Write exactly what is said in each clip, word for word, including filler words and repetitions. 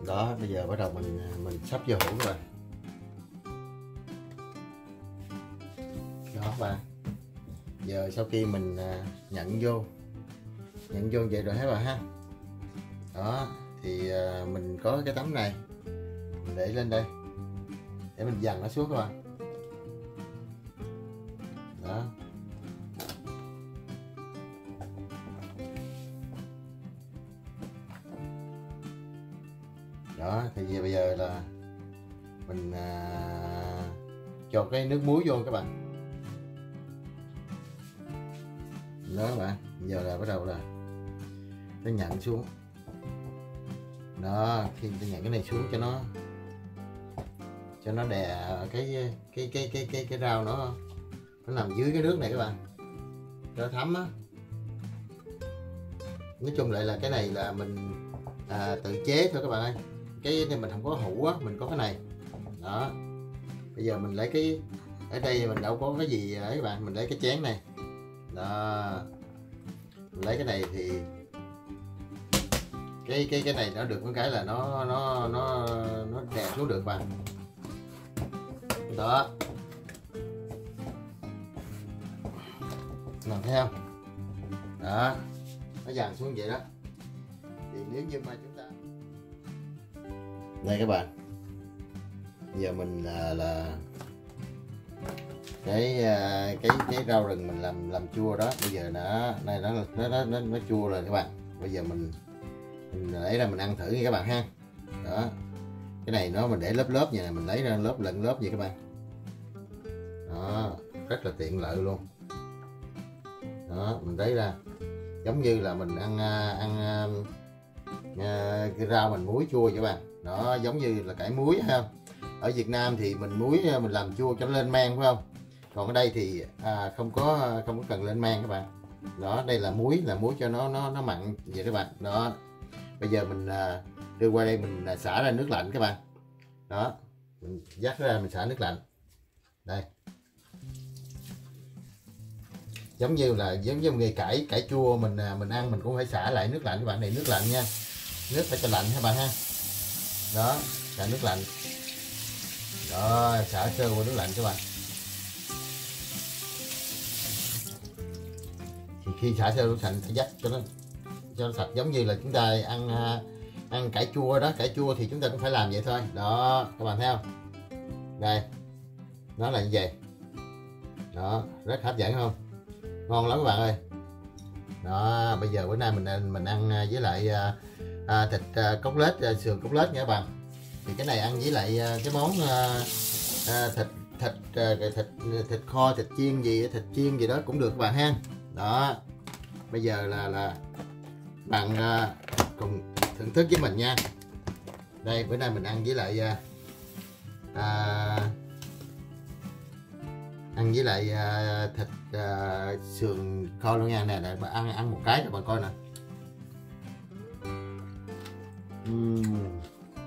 Đó, bây giờ bắt đầu mình mình sắp vô hũ các bạn. Đó các bạn, giờ sau khi mình nhận vô nhận vô vậy rồi hết bạn ha. Đó thì mình có cái tấm này mình để lên đây để mình dằn nó xuống các bạn. Đó, đó thì bây giờ là mình à, cho cái nước muối vô các bạn. Đó các bạn, giờ là bắt đầu là nó nhận xuống. Đó, khi ta nhận cái này xuống cho nó cho nó đè cái cái cái cái cái cái rau nó nó nằm dưới cái nước này các bạn, cho thấm á. Nói chung lại là cái này là mình à, tự chế thôi các bạn ơi. Cái này mình không có hũ á, mình có cái này. Đó, bây giờ mình lấy cái ở đây mình đâu có cái gì ấy các bạn, mình lấy cái chén này. Đó, mình lấy cái này thì cái cái cái này nó được một cái là nó nó nó nó đẹp xuống được bạn. Đó, làm thấy không? Đó, nó dàn xuống vậy đó. Thì nếu như mà chúng ta đây các bạn, giờ mình là là cái cái cái rau rừng mình làm làm chua đó, bây giờ nó này nó nó nó nó, nó chua rồi các bạn. Bây giờ mình mình lấy ra mình ăn thử nha các bạn ha. Đó, cái này nó mình để lớp lớp như này, mình lấy ra lớp lẫn lớp vậy các bạn. Đó, rất là tiện lợi luôn. Đó, mình lấy ra giống như là mình ăn ăn, ăn cái rau mình muối chua vậy các bạn. Đó, giống như là cải muối ha. Ở Việt Nam thì mình muối mình làm chua cho nó lên men phải không? Còn ở đây thì à, không có không có cần lên men các bạn. Đó, đây là muối là muối cho nó nó nó mặn vậy các bạn. Đó, bây giờ mình à, đưa qua đây mình à, xả ra nước lạnh các bạn. Đó, mình dắt ra mình xả nước lạnh đây, giống như là giống như nghề cải cải chua mình à, mình ăn mình cũng phải xả lại nước lạnh các bạn. Này nước lạnh nha, nước phải cho lạnh các bạn ha. Đó, xả nước lạnh. Đó, xả sơ qua nước lạnh các bạn. Thì khi xả sơ nước lạnh phải dắt cho nó cho nó sạch, giống như là chúng ta ăn ăn cải chua đó. Cải chua thì chúng ta cũng phải làm vậy thôi. Đó, các bạn thấy không? Đây, nó là như vậy. Đó, rất hấp dẫn không? Ngon lắm các bạn ơi. Đó, bây giờ bữa nay mình mình ăn với lại à, thịt à, cốt lết, à, sườn cốt lết nha các bạn. Thì cái này ăn với lại à, cái món à, à, thịt thịt à, thịt thịt kho, thịt chiên gì, thịt chiên gì đó cũng được các bạn ha. Đó, bây giờ là là bạn à, cùng thưởng thức với mình nha. Đây, bữa nay mình ăn với lại à, à, ăn với lại à, thịt à, sườn kho luôn nha. Nè, để bạn ăn ăn một cái cho bạn coi nè. uhm.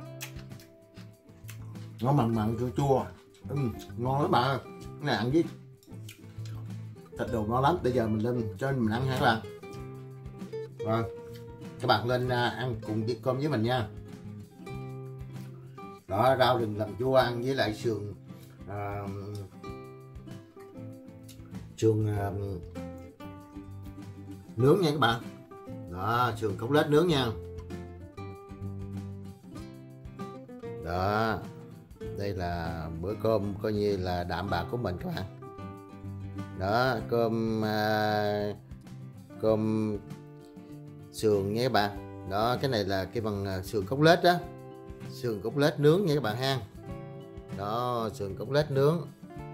Nó mặn mặn chua chua, uhm, ngon lắm bạn. Cái này ăn với thịt đồ ngon lắm. Bây giờ mình lên cho mình ăn ha các bạn. Rồi, các bạn lên à, ăn cùng với cơm với mình nha. Đó, rau rừng làm chua ăn với lại sườn à, sườn à, nướng nha các bạn. Đó, sườn cốt lết nướng nha. Đó, đây là bữa cơm coi như là đạm bạc của mình các bạn. Đó, cơm à, cơm sườn nha các bạn. Đó, cái này là cái bằng sườn cốt lết đó, sườn cốt lết nướng nha các bạn ha. Đó, sườn cốt lết nướng.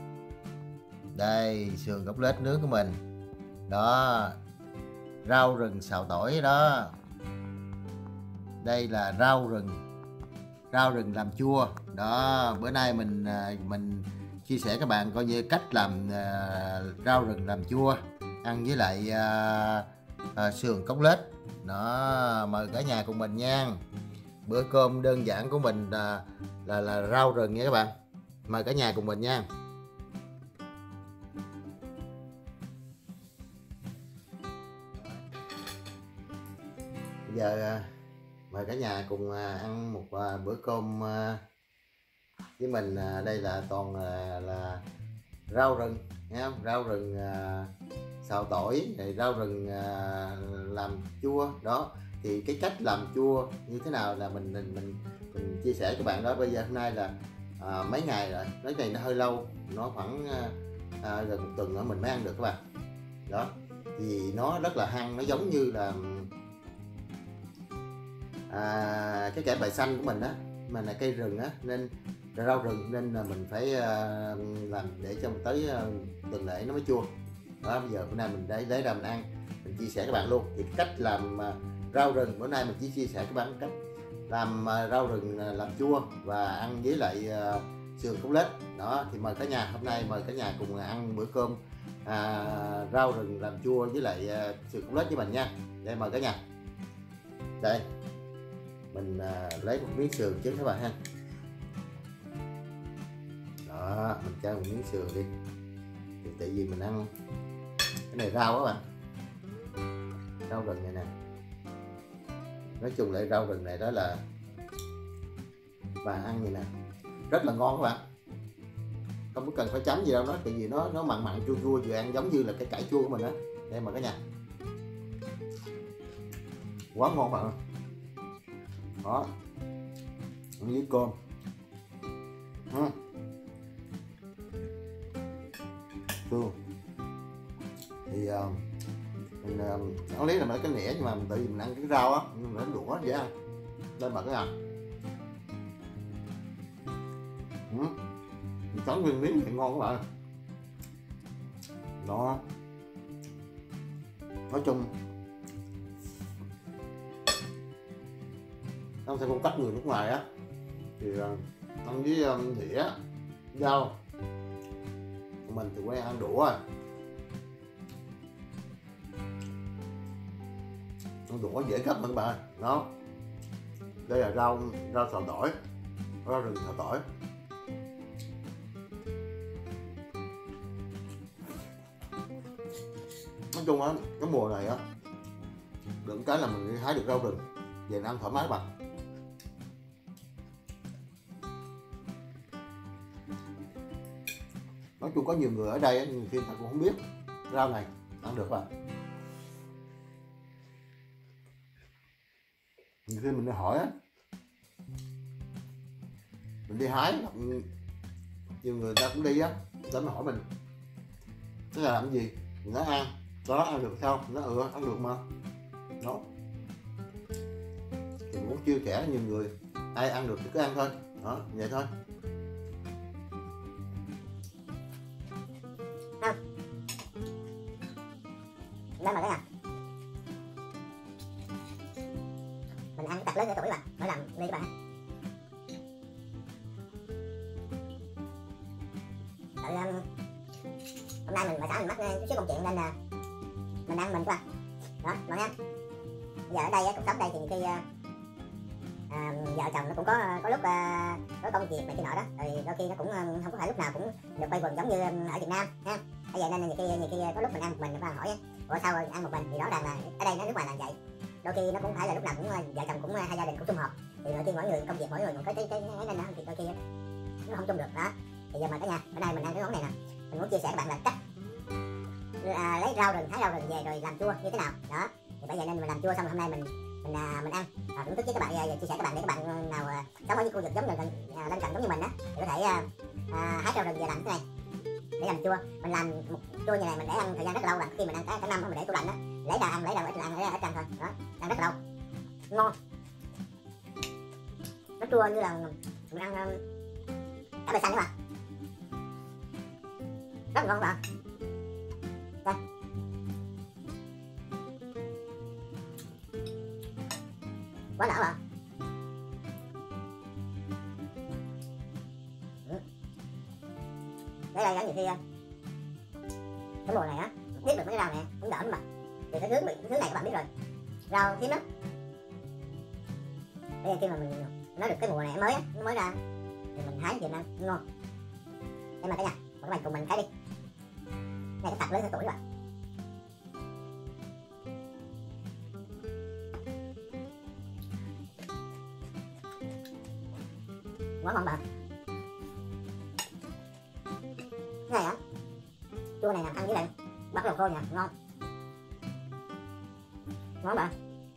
Đây, sườn cốt lết nướng của mình. Đó, rau rừng xào tỏi đó. Đây là rau rừng rau rừng làm chua. Đó, bữa nay mình mình chia sẻ các bạn coi như cách làm uh, rau rừng làm chua ăn với lại uh, uh, sườn cốt lết. Đó, mời cả nhà cùng mình nha. Bữa cơm đơn giản của mình là là, là rau rừng nha các bạn. Mời cả nhà cùng mình nha. Bây giờ mời cả nhà cùng ăn một bữa cơm với mình. Đây là toàn là, là rau rừng, nghe không? Rau rừng xào tỏi, rau rừng làm chua đó. Thì cái cách làm chua như thế nào là mình mình mình, mình chia sẻ các bạn đó. Bây giờ hôm nay là à, mấy ngày rồi, nói này nó hơi lâu, nó khoảng à, gần một tuần nữa mình mới ăn được các bạn đó. Thì nó rất là hăng, nó giống như là à, cái kẻ bài xanh của mình á, mà là cây rừng á, nên rau rừng nên là mình phải uh, làm để cho tới uh, tuần lễ nó mới chua đó. Bây giờ bữa nay mình lấy lấy ra mình ăn, mình chia sẻ các bạn luôn. Thì cách làm uh, rau rừng bữa nay mình chỉ chia sẻ các bạn cách làm uh, rau rừng uh, làm chua và ăn với lại uh, sườn cốt lết đó. Thì mời cả nhà, hôm nay mời cả nhà cùng ăn bữa cơm uh, rau rừng làm chua với lại uh, sườn cốt lết với mình nha. Đây mời cả nhà. Đây mình uh, lấy một miếng sườn trước các bạn ha. Đó, mình cho một miếng sườn đi. Thì tại vì mình ăn cái này rau các bạn, rau rừng này nè. Nói chung lại rau rừng này đó là và ăn như nè rất là ngon các bạn, không có cần phải chấm gì đâu nó, tại vì nó nó mặn mặn chua chua vừa ăn giống như là cái cải chua của mình đó. Đây mà cả nhà, quá ngon bạn đó, ăn với cơm ừ. Tương thì uh, mình uh, ăn lý là mấy cái nĩa, nhưng mà mình tự mình ăn cái rau á, mình lấy đũa dễ ăn. Đây mà cái nào ừ. Mình cắn nguyên miếng thì ngon các bạn đó. Nói chung không theo phong cách người nước ngoài á thì uh, ăn với um, đĩa dao, mình thì quen ăn đũa rồi, ăn đũa dễ gấp hơn bạn đó. Đây là rau rau xào tỏi, rau rừng xào tỏi. Nói chung á, cái mùa này á được cái là mình đi hái được rau rừng về ăn thoải mái bạn. Nói chung có nhiều người ở đây nhiều khi ta cũng không biết rau này ăn được bạn. Nhiều khi mình đi hỏi á, mình đi hái, nhiều người ta cũng đi á, ta mới hỏi mình thế là làm gì, mình nói ăn, đó ăn được sao, nó ừ ăn được mà đó. Thì mình muốn chia sẻ nhiều người, ai ăn được thì cứ ăn thôi đó, vậy thôi. Đó mà cái nào mình ăn cái cặp lớn nửa tuổi bạn, mỗi lần ly các bạn. Tại um, hôm nay mình bà xã mình mắc chút xíu công chuyện nên là mình ăn mình quá đó mọi nghe. Giờ ở đây cuộc sống đây thì khi uh, à, vợ chồng nó cũng có có lúc uh, có công việc này kia nọ đó, rồi đôi khi nó cũng uh, không có phải lúc nào cũng được quay quần giống như ở Việt Nam ha. Bây giờ nên nhiều khi nhiều khi có lúc mình ăn một mình, nó hỏi ủa sao ăn một mình, thì rõ ràng là ở đây nó nước ngoài là vậy. Đôi khi nó cũng phải là lúc nào cũng vợ chồng cũng hai gia đình cũng sum họp, thì đôi khi mỗi người công việc mỗi người một cái cái cái nên đó, thì đôi khi nó không chung được đó. Thì giờ mà cả nhà bữa nay mình ăn cái món này nè, mình muốn chia sẻ các bạn là cách à, lấy rau rừng, hái rau rừng về rồi làm chua như thế nào đó. Thì bây giờ nên mình làm chua xong rồi hôm nay mình mình à, mình ăn à, thưởng thức với các bạn, à, chia sẻ các bạn để các bạn nào à, sống ở những khu vực giống gần à, lân cận giống như mình á, thì có thể à, à, hái rau rừng về làm thế này để làm chua. Mình làm một chua như này mình để ăn thời gian rất là lâu, là khi mình ăn cả, cả năm mình để tủ lạnh á, lấy ra ăn, lấy ra ít ăn, lấy ra ít ăn thôi đó, ăn rất là lâu, ngon. Nó chua như là mình ăn um, cá bè xanh các bạn, rất là ngon các bạn. Đây quá đỡ bạn. Đây đây nhiều khi cái mùa này á biết được mấy cái rau này cũng đỡ mà, thì cái thứ cái thứ này các bạn biết rồi, rau tím lắm. Bây giờ khi mà mình nói được cái mùa này mới á, nó mới ra thì mình hái Việt Nam ngon. Đây mà cả nhà, các bạn cùng mình hái đi. Này cái tặc lớn hơn tuổi rồi. quá ngon bạn. Cái này á, chua này nè, ăn với lại bắp đậu khô nha, ngon. Ngon bạn.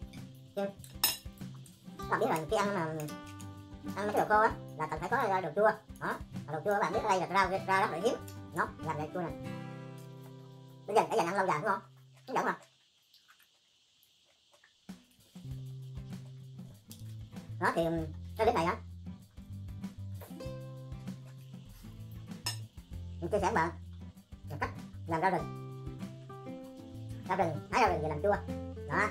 Bạn biết là khi ăn mà ăn mấy cái đồ khô á là cần phải có đồ chua đó. Đồ chua các bạn biết ở đây là rau rau rất là hiếm, nó làm ra chua này. Bây giờ để dành ăn lâu dài đúng không? Đúng dẫn mà. Đó thì cái clip này á mình chia sẻ với bạn là cách làm rau rừng. Rau rừng, hái rau rừng về làm chua. Đó.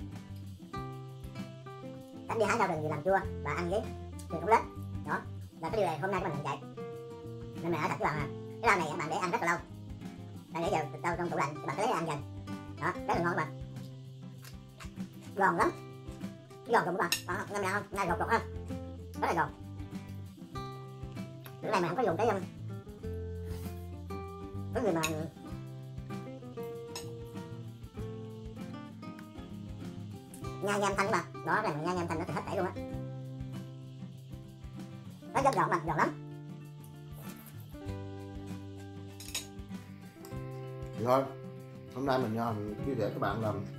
Cách đi hái rau rừng về làm chua và ăn với sườn không lết. Đó. Là cái điều này hôm nay các bạn làm vậy. Nên mình nói thật các bạn à, cái rau này các bạn để ăn rất là lâu. Đang để giờ trong, trong tủ lạnh các bạn cứ lấy ăn dần. Đó, rất là ngon các bạn. Giòn lắm. Giòn rồi các bạn. Đó, ngâm ra không? Ngay gọt gọt không? Rất là giòn. Cái này mình không có dùng cái cái gì mà nhai nham thanh các bạn. Đó là nhai nham thanh nó thì hết tẩy luôn á. Nó rất giòn mà, giòn lắm. Thì thôi, hôm nay mình, mình chia sẻ các bạn làm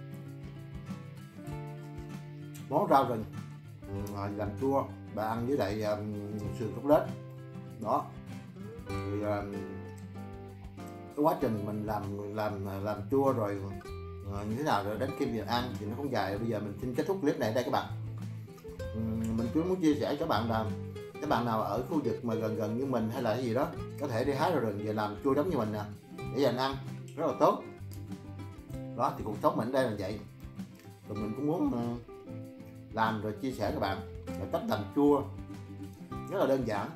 món rau rừng làm chua và ăn với lại um, sườn cốt lết. Đó thì um, cái quá trình mình làm làm làm chua rồi uh, như thế nào rồi đến khi mình ăn thì nó không dài. Bây giờ mình xin kết thúc clip này đây các bạn. Um, mình cũng muốn chia sẻ cho các bạn là các bạn nào ở khu vực mà gần gần như mình hay là cái gì đó có thể đi hái rau rừng về làm chua giống như mình nè để dành ăn rất là tốt. Đó thì cuộc sống mình đây là vậy. Rồi mình cũng muốn uh, làm rồi chia sẻ các bạn là cách làm chua rất là đơn giản.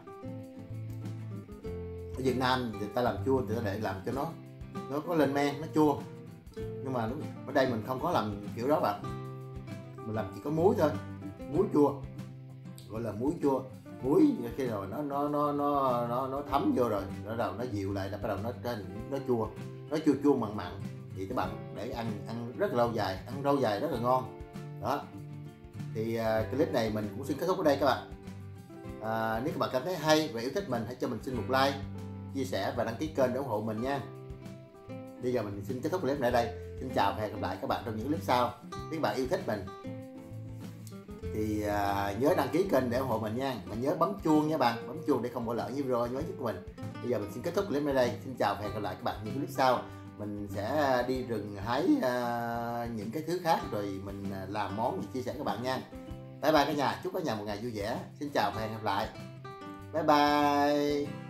Ở Việt Nam người ta làm chua thì ta để làm cho nó nó có lên men, nó chua. Nhưng mà ở đây mình không có làm kiểu đó bạn. Mình làm chỉ có muối thôi, muối chua, gọi là muối chua. Muối khi rồi nó nó nó nó nó nó thấm vô rồi, nó đầu nó dịu lại là bắt đầu nó trên nó chua, nó chua chua mặn mặn thì các bạn để ăn ăn rất là lâu dài, ăn lâu dài rất là ngon. Đó thì uh, clip này mình cũng xin kết thúc ở đây các bạn. À, nếu các bạn cảm thấy hay và yêu thích mình hãy cho mình xin một like, chia sẻ và đăng ký kênh để ủng hộ mình nha. Bây giờ mình xin kết thúc clip này đây. Xin chào và hẹn gặp lại các bạn trong những clip sau. Nếu các bạn yêu thích mình thì uh, nhớ đăng ký kênh để ủng hộ mình nha. Mà nhớ bấm chuông nha bạn, bấm chuông để không bỏ lỡ những video mới nhất của mình. Bây giờ mình xin kết thúc clip này đây. Xin chào và hẹn gặp lại các bạn những clip sau. Mình sẽ đi rừng hái uh, những cái thứ khác rồi mình làm món chia sẻ các bạn nha. Bye bye cả nhà, chúc cả nhà một ngày vui vẻ. Xin chào và hẹn gặp lại. Bye bye.